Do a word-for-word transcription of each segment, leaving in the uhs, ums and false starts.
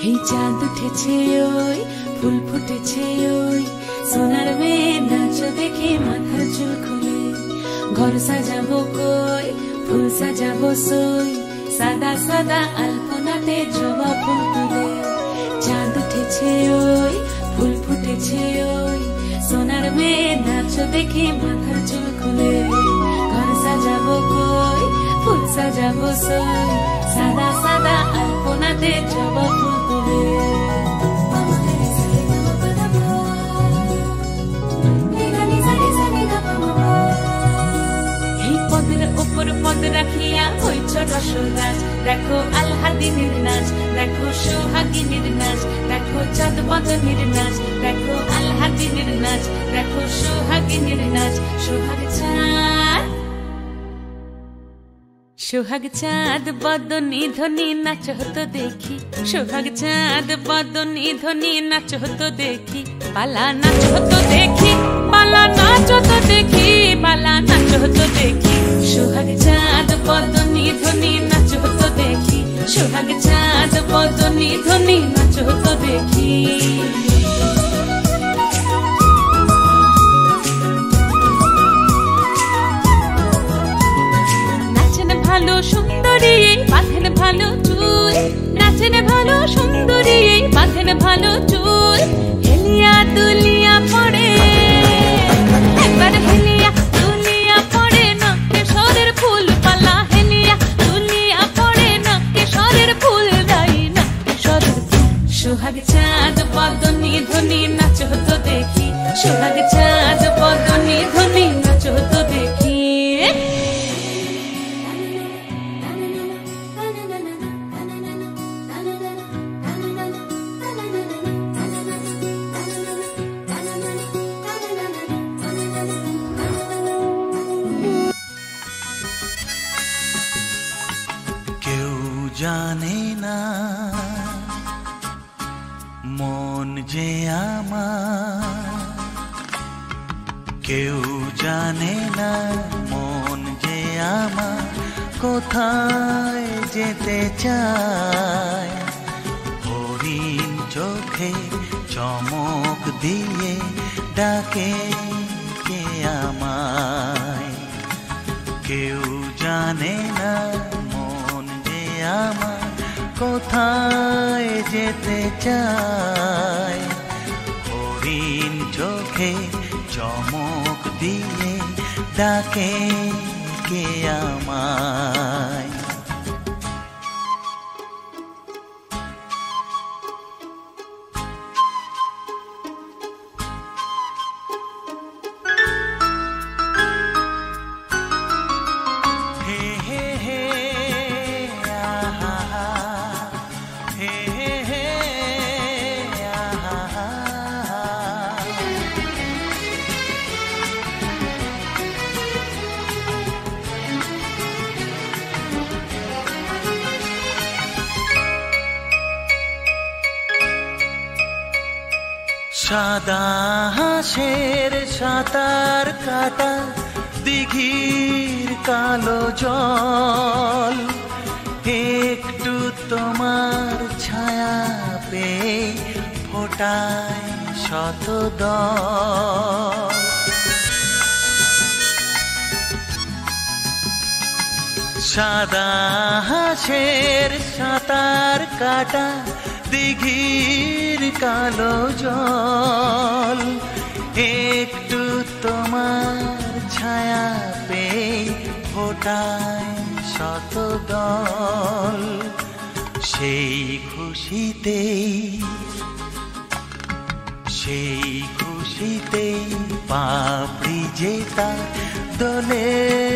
এই চাঁদ উঠেছে ওই ফুল ফুটেছে ওই সোনার মেয়ে নাচ দেখে মাথার চুল খুলে ঘর সাজাবো কই ফুল সাজাবো সই সাদা সাদা আলপনাতে জবা ফুল তুলে চাঁদ উঠেছে ওই ফুল ফুটেছে ওই সোনার মেয়ে নাচ দেখে মাথার চুল খুলে ঘর সাজাবো কই ফুল সাজাবো সই সাদা সাদা আলপনাতে জবা ফুল তুলে পদ রাখিয়া হইছ রসরাজ দেখো আলহাদিনের নাচ দেখো সোহাগিনীর নাচ দেখো চাঁদ বদনের নাচ দেখো আলহাদিনের নাচ দেখো সোহাগিনীর নাচ সোহাগ চাঁদ সোহাগ চাঁদ বদনী ধ্বনি নাচ হতো দেখি সোহাগ চাঁদ বদনী ধ্বনি নাচ হতো দেখি পালা নাচ হতো দেখি পালা নাচ হতো দেখি পালা নাচ হতো দেখি সোহাগ চাঁদ বদনী ধ্বনি নাচ হতো দেখি সোহাগ চাঁদ বদনী ধ্বনি নাচ হতো দেখি নাচেন ভালো সুন্দরী বাঁধেন ভালো চুল নাচেন ভালো সুন্দরী বাঁধেন ভালো চুল হেলিয়া দুলিয়া পড়ে একবার হেলিয়া দুলিয়া পড়ে না কেশরের ফুল পালা হেলিয়া দুলিয়া পড়ে না কেশরের ফুল গাই না কেশরের সোহাগ চাঁদ বদনী ধ্বনি নাচ হতো দেখি সোহাগ চাঁদ বদনী ধ্বনি নাচ হতো দেখি জানে না মন যে আমার কেউ জানে না মন যে আমার কোথায় যেতে চায় হরিণ চোখে চমক দিয়ে ডাকে কে আমায় কেউ জানে না আমার কোথায় যেতে চায় হরিণ চোখে চমক দিয়ে ডাকে কে আমায় সাদা হাঁসের সাঁতার কাটা দিঘির কালো জল একটু তোমার ছায়া পেয়ে ফোটায় শত দল সাদা হাঁসের সাঁতার কাটা দিঘির কালো জল একটু তোমার ছায়া পেয়ে ফোটায় শত দল সেই খুশিতেই সেই খুশিতেই পাপড়ি যেতা দোলে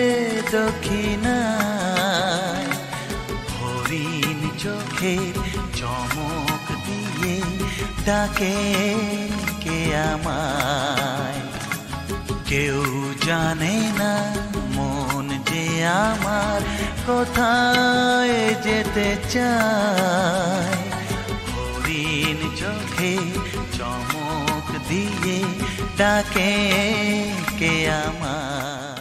দক্ষিণায় হরিণ চোখের চমক দিয়ে ডাকে কে আমায় কেউ জানে না মন যে আমার কোথায় যেতে চায় হরিণ চোখে চমক দিয়ে ডাকে কে আমায়।